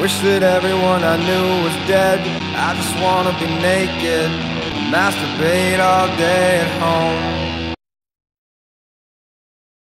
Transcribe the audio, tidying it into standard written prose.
Wish that everyone I knew was dead. I just wanna be naked, masturbate all day at home.